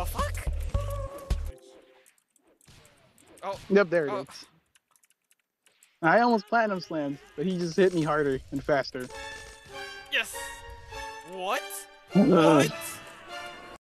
the fuck? Oh. Yep, there it Oh. is. I almost platinum slammed, but he just hit me harder and faster. Yes. What? Ugh. What?